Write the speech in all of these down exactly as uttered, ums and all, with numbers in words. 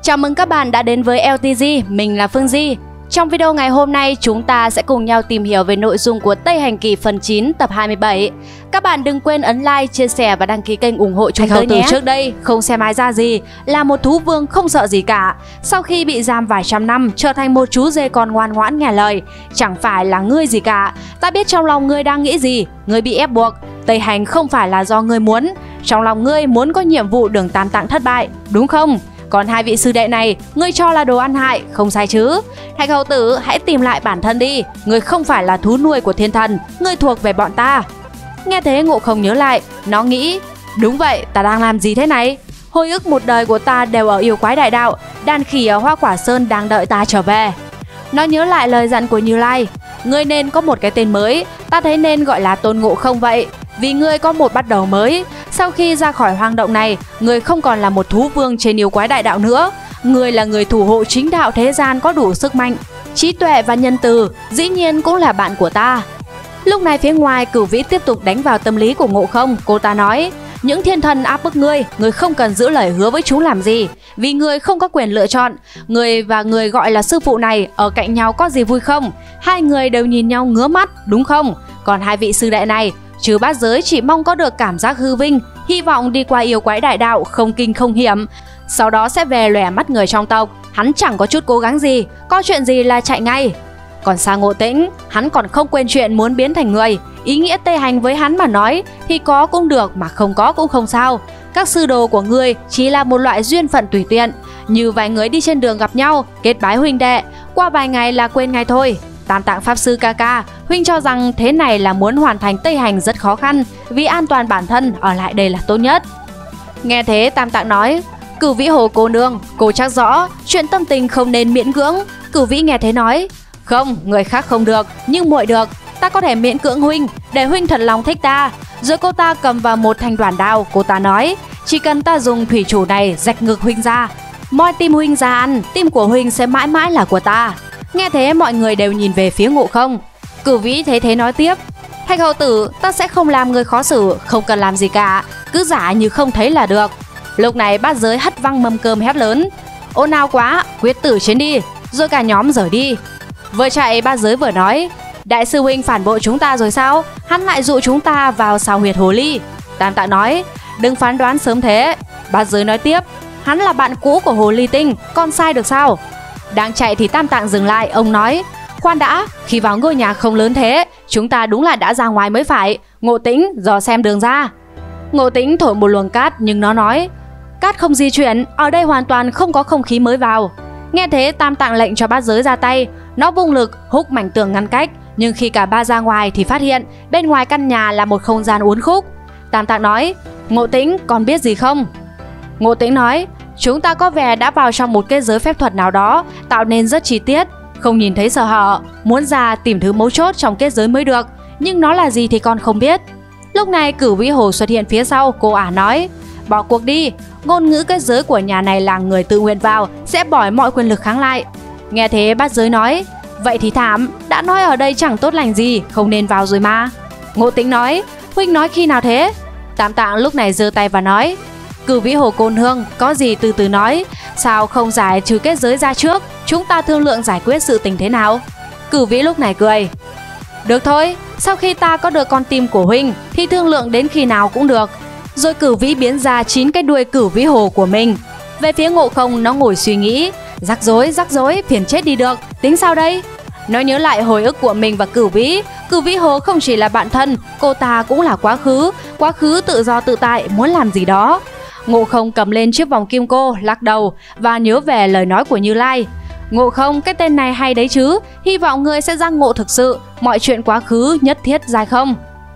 Chào mừng các bạn đã đến với lờ tê giê, mình là Phương Di. Trong video ngày hôm nay, chúng ta sẽ cùng nhau tìm hiểu về nội dung của Tây Hành Kỳ phần chín tập hai mươi bảy. Các bạn đừng quên ấn like, chia sẻ và đăng ký kênh ủng hộ chúng tôi nhé. Trước đây, không xem ai ra gì, là một thú vương không sợ gì cả. Sau khi bị giam vài trăm năm, trở thành một chú dê con ngoan ngoãn nghe lời. Chẳng phải là ngươi gì cả. Ta biết trong lòng ngươi đang nghĩ gì, ngươi bị ép buộc. Tây Hành không phải là do ngươi muốn. Trong lòng ngươi muốn có nhiệm vụ đường Tam Tạng thất bại, đúng không? Còn hai vị sư đệ này, ngươi cho là đồ ăn hại, không sai chứ? Thạch hầu tử, hãy tìm lại bản thân đi. Ngươi không phải là thú nuôi của thiên thần, ngươi thuộc về bọn ta. Nghe thế Ngộ Không nhớ lại, nó nghĩ, đúng vậy, ta đang làm gì thế này? Hồi ức một đời của ta đều ở yêu quái đại đạo, đàn khỉ ở Hoa Quả Sơn đang đợi ta trở về. Nó nhớ lại lời dặn của Như Lai, ngươi nên có một cái tên mới, ta thấy nên gọi là Tôn Ngộ Không vậy. Vì ngươi có một bắt đầu mới. Sau khi ra khỏi hoang động này, ngươi không còn là một thú vương trên yêu quái đại đạo nữa. Ngươi là người thủ hộ chính đạo thế gian có đủ sức mạnh, trí tuệ và nhân từ, dĩ nhiên cũng là bạn của ta. Lúc này phía ngoài, Cửu Vĩ tiếp tục đánh vào tâm lý của Ngộ Không. Cô ta nói, những thiên thần áp bức ngươi, ngươi không cần giữ lời hứa với chúng làm gì, vì ngươi không có quyền lựa chọn. Ngươi và người gọi là sư phụ này ở cạnh nhau có gì vui không? Hai người đều nhìn nhau ngứa mắt, đúng không? Còn hai vị sư đệ này, Trừ Bát Giới chỉ mong có được cảm giác hư vinh, hy vọng đi qua yêu quái đại đạo không kinh không hiểm, sau đó sẽ về lòe mắt người trong tộc. Hắn chẳng có chút cố gắng gì, có chuyện gì là chạy ngay. Còn Sa Ngộ Tĩnh, hắn còn không quên chuyện muốn biến thành người. Ý nghĩa Tây Hành với hắn mà nói thì có cũng được mà không có cũng không sao. Các sư đồ của ngươi chỉ là một loại duyên phận tùy tiện, như vài người đi trên đường gặp nhau, kết bái huynh đệ, qua vài ngày là quên ngay thôi. Tam Tạng Pháp Sư ca ca, huynh cho rằng thế này là muốn hoàn thành Tây Hành rất khó khăn, vì an toàn bản thân ở lại đây là tốt nhất. Nghe thế Tam Tạng nói, Cửu Vĩ Hồ cô nương, cô chắc rõ chuyện tâm tình không nên miễn cưỡng. Cửu Vĩ nghe thế nói, không, người khác không được, nhưng muội được, ta có thể miễn cưỡng huynh, để huynh thật lòng thích ta. Rồi cô ta cầm vào một thanh đoàn đao, cô ta nói, chỉ cần ta dùng thủy chủ này rạch ngực huynh ra, moi tim huynh ra ăn, tim của huynh sẽ mãi mãi là của ta. Nghe thế mọi người đều nhìn về phía Ngộ Không. Cửu Vĩ thấy thế nói tiếp, Thạch hầu tử, ta sẽ không làm người khó xử, không cần làm gì cả, cứ giả như không thấy là được. Lúc này Bát Giới hất văng mâm cơm hét lớn, ồn ào quá, quyết tử chiến đi. Rồi cả nhóm rời đi. Vừa chạy Bát Giới vừa nói, đại sư huynh phản bội chúng ta rồi sao? Hắn lại dụ chúng ta vào xào huyệt hồ ly. Tam Tạng nói, đừng phán đoán sớm thế. Bát Giới nói tiếp, hắn là bạn cũ của hồ ly tinh, con sai được sao? Đang chạy thì Tam Tạng dừng lại, ông nói, khoan đã, khi vào ngôi nhà không lớn thế, chúng ta đúng là đã ra ngoài mới phải. Ngộ Tĩnh, dò xem đường ra. Ngộ Tĩnh thổi một luồng cát, nhưng nó nói, cát không di chuyển, ở đây hoàn toàn không có không khí mới vào. Nghe thế Tam Tạng lệnh cho Bát Giới ra tay, nó vung lực húc mảnh tường ngăn cách, nhưng khi cả ba ra ngoài thì phát hiện bên ngoài căn nhà là một không gian uốn khúc. Tam Tạng nói, Ngộ Tĩnh, còn biết gì không? Ngộ Tĩnh nói, chúng ta có vẻ đã vào trong một kết giới phép thuật nào đó, tạo nên rất chi tiết, không nhìn thấy sơ hở, muốn ra tìm thứ mấu chốt trong kết giới mới được, nhưng nó là gì thì con không biết. Lúc này Cửu Vĩ Hồ xuất hiện phía sau, cô ả nói, bỏ cuộc đi, ngôn ngữ kết giới của nhà này là người tự nguyện vào sẽ bỏ mọi quyền lực kháng lại. Nghe thế Bát Giới nói, vậy thì thảm, đã nói ở đây chẳng tốt lành gì, không nên vào rồi mà. Ngộ Tĩnh nói, huynh nói khi nào thế? Tam Tạng lúc này giơ tay và nói, Cửu Vĩ Hồ cô nương, có gì từ từ nói, sao không giải trừ kết giới ra trước, chúng ta thương lượng giải quyết sự tình thế nào? Cửu Vĩ lúc này cười, được thôi, sau khi ta có được con tim của huynh thì thương lượng đến khi nào cũng được. Rồi Cửu Vĩ biến ra chín cái đuôi Cửu Vĩ Hồ của mình. Về phía Ngộ Không, nó ngồi suy nghĩ, rắc rối, rắc rối, phiền chết đi được, tính sao đây? Nó nhớ lại hồi ức của mình và Cửu Vĩ. Cửu Vĩ Hồ không chỉ là bạn thân, cô ta cũng là quá khứ, quá khứ tự do tự tại, muốn làm gì đó. Ngộ Không cầm lên chiếc vòng kim cô, lắc đầu và nhớ về lời nói của Như Lai. Ngộ Không, cái tên này hay đấy chứ, hy vọng ngươi sẽ giác ngộ thực sự, mọi chuyện quá khứ nhất thiết dài không.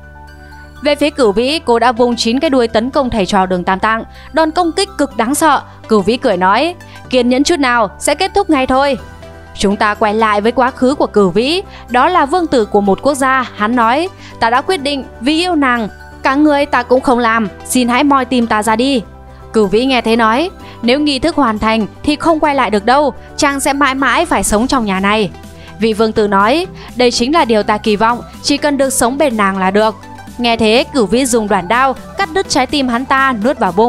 Về phía Cửu Vĩ, cô đã vung chín cái đuôi tấn công thầy trò Đường Tam Tạng, đòn công kích cực đáng sợ. Cửu Vĩ cười nói, kiên nhẫn chút nào, sẽ kết thúc ngay thôi. Chúng ta quay lại với quá khứ của Cửu Vĩ, đó là vương tử của một quốc gia. Hắn nói, ta đã quyết định vì yêu nàng, cả người ta cũng không làm, xin hãy moi tim ta ra đi. Cửu Vĩ nghe thế nói, nếu nghi thức hoàn thành thì không quay lại được đâu, chàng sẽ mãi mãi phải sống trong nhà này. Vị vương tử nói, đây chính là điều ta kỳ vọng, chỉ cần được sống bên nàng là được. Nghe thế Cửu Vĩ dùng đoạn đao cắt đứt trái tim hắn ta, nuốt vào bụng.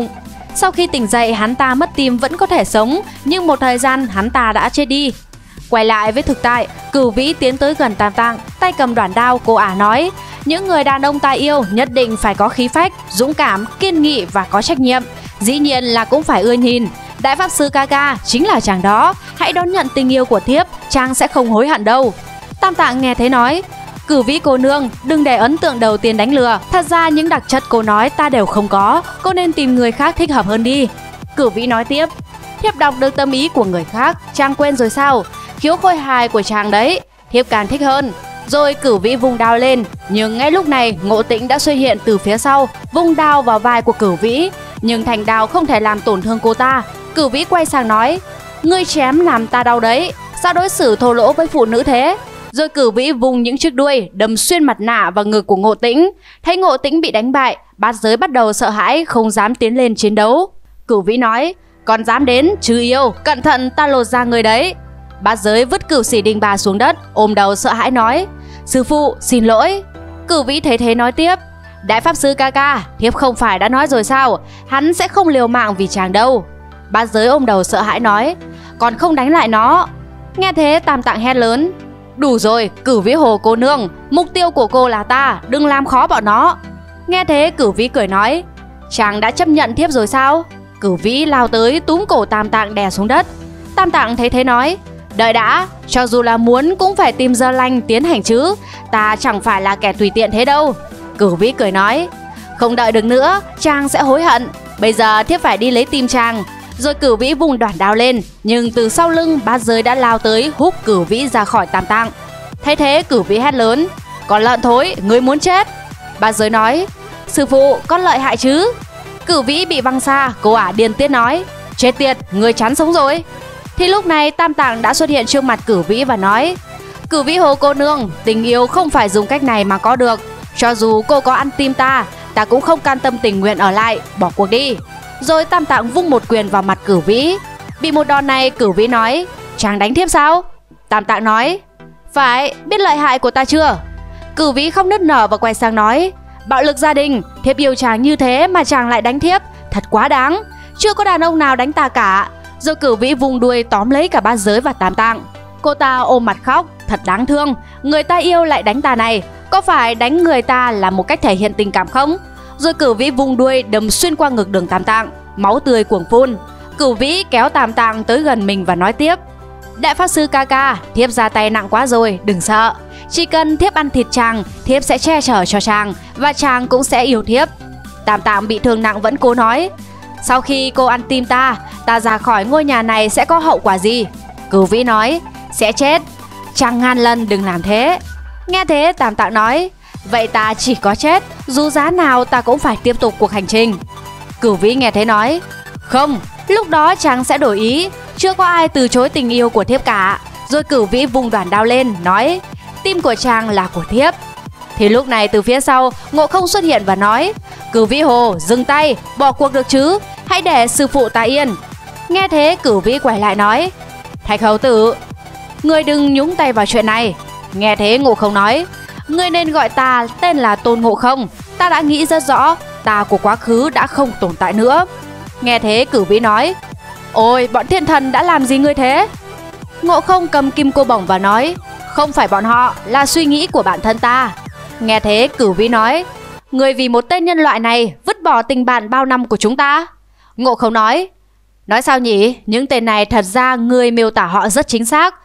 Sau khi tỉnh dậy, hắn ta mất tim vẫn có thể sống, nhưng một thời gian hắn ta đã chết đi. Quay lại với thực tại, Cửu Vĩ tiến tới gần Tam Tạng, tay cầm đoản đao. Cô ả nói, những người đàn ông ta yêu nhất định phải có khí phách, dũng cảm, kiên nghị và có trách nhiệm. Dĩ nhiên là cũng phải ưa nhìn. Đại pháp sư ca ca chính là chàng đó, hãy đón nhận tình yêu của thiếp, chàng sẽ không hối hận đâu. Tam Tạng nghe thế nói, Cửu Vĩ cô nương, đừng để ấn tượng đầu tiên đánh lừa. Thật ra những đặc chất cô nói ta đều không có, cô nên tìm người khác thích hợp hơn đi. Cửu Vĩ nói tiếp, thiếp đọc được tâm ý của người khác, chàng quên rồi sao? Khiếu khôi hài của chàng đấy, thiếp càng thích hơn. Rồi Cửu Vĩ vung đao lên, nhưng ngay lúc này Ngộ Tĩnh đã xuất hiện từ phía sau, vung đao vào vai của Cửu Vĩ, nhưng thanh đao không thể làm tổn thương cô ta. Cửu Vĩ quay sang nói, ngươi chém làm ta đau đấy, sao đối xử thô lỗ với phụ nữ thế? Rồi Cửu Vĩ vùng những chiếc đuôi đâm xuyên mặt nạ vào ngực của Ngộ Tĩnh. Thấy Ngộ Tĩnh bị đánh bại, bát giới bắt đầu sợ hãi, không dám tiến lên chiến đấu. Cửu Vĩ nói, còn dám đến chứ yêu, cẩn thận ta lột da người đấy. Bát giới vứt Cửu Sĩ Đình Bà xuống đất, ôm đầu sợ hãi nói, sư phụ xin lỗi. Cửu Vĩ thấy thế nói tiếp, đại pháp sư ca ca, thiếp không phải đã nói rồi sao, hắn sẽ không liều mạng vì chàng đâu. Bát giới ôm đầu sợ hãi nói, còn không đánh lại nó. Nghe thế Tam Tạng hét lớn, đủ rồi, Cửu Vĩ hồ cô nương, mục tiêu của cô là ta, đừng làm khó bọn nó. Nghe thế Cửu Vĩ cười nói, chàng đã chấp nhận thiếp rồi sao? Cửu Vĩ lao tới túm cổ Tam Tạng đè xuống đất. Tam Tạng thấy thế nói, đợi đã, cho dù là muốn cũng phải tìm Dơ Lanh tiến hành chứ, ta chẳng phải là kẻ tùy tiện thế đâu. Cửu Vĩ cười nói, không đợi được nữa, chàng sẽ hối hận, bây giờ thiếp phải đi lấy tim chàng. Rồi Cửu Vĩ vùng đoản đao lên, nhưng từ sau lưng bát giới đã lao tới húc Cửu Vĩ ra khỏi Tam Tạng. Thấy thế Cửu Vĩ hét lớn, con lợn thối, ngươi muốn chết. Bát giới nói, sư phụ, con lợi hại chứ. Cửu Vĩ bị văng xa, cô ả điên tiết nói, chết tiệt, ngươi chán sống rồi. Thì lúc này Tam Tạng đã xuất hiện trước mặt Cửu Vĩ và nói, Cửu Vĩ hồ cô nương, tình yêu không phải dùng cách này mà có được. Cho dù cô có ăn tim ta, ta cũng không can tâm tình nguyện ở lại, bỏ cuộc đi. Rồi Tam Tạng vung một quyền vào mặt Cửu Vĩ. Bị một đòn này, Cửu Vĩ nói, chàng đánh thiếp sao? Tam Tạng nói, phải, biết lợi hại của ta chưa? Cửu Vĩ không nức nở và quay sang nói, bạo lực gia đình, thiếp yêu chàng như thế mà chàng lại đánh thiếp, thật quá đáng, chưa có đàn ông nào đánh ta cả. Rồi Cửu Vĩ vùng đuôi tóm lấy cả bát giới và Tam Tạng. Cô ta ôm mặt khóc, thật đáng thương, người ta yêu lại đánh ta này, có phải đánh người ta là một cách thể hiện tình cảm không? Rồi Cửu Vĩ vùng đuôi đâm xuyên qua ngực đường Tam Tạng, máu tươi cuồng phun. Cửu Vĩ kéo Tam Tạng tới gần mình và nói tiếp, đại pháp sư ca ca, thiếp ra tay nặng quá rồi, đừng sợ. Chỉ cần thiếp ăn thịt chàng, thiếp sẽ che chở cho chàng, và chàng cũng sẽ yêu thiếp. Tam Tạng bị thương nặng vẫn cố nói, sau khi cô ăn tim ta, ta ra khỏi ngôi nhà này sẽ có hậu quả gì? Cửu Vĩ nói, sẽ chết. Chàng ngàn lần đừng làm thế. Nghe thế Tam Tạng nói, vậy ta chỉ có chết, dù giá nào ta cũng phải tiếp tục cuộc hành trình. Cửu Vĩ nghe thế nói, không, lúc đó chàng sẽ đổi ý, chưa có ai từ chối tình yêu của thiếp cả. Rồi Cửu Vĩ vùng đoản đao lên, nói, tim của chàng là của thiếp. Thì lúc này từ phía sau, Ngộ Không xuất hiện và nói, Cửu Vĩ hồ, dừng tay, bỏ cuộc được chứ, hãy để sư phụ ta yên. Nghe thế Cửu Vĩ quay lại nói, Thạch hầu tử, ngươi đừng nhúng tay vào chuyện này. Nghe thế Ngộ Không nói, ngươi nên gọi ta tên là Tôn Ngộ Không, ta đã nghĩ rất rõ, ta của quá khứ đã không tồn tại nữa. Nghe thế Cửu Vĩ nói, ôi bọn thiên thần đã làm gì ngươi thế? Ngộ Không cầm kim cô bổng và nói, không phải bọn họ, là suy nghĩ của bản thân ta. Nghe thế Cửu Vĩ nói, ngươi vì một tên nhân loại này vứt bỏ tình bạn bao năm của chúng ta. Ngộ Không nói, nói sao nhỉ, những tên này thật ra ngươi miêu tả họ rất chính xác.